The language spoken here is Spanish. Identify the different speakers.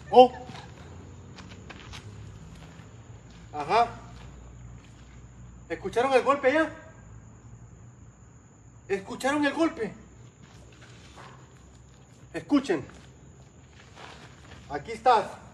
Speaker 1: Oh. Ajá. ¿Escucharon el golpe ya? ¿Escucharon el golpe? Escuchen. Aquí estás.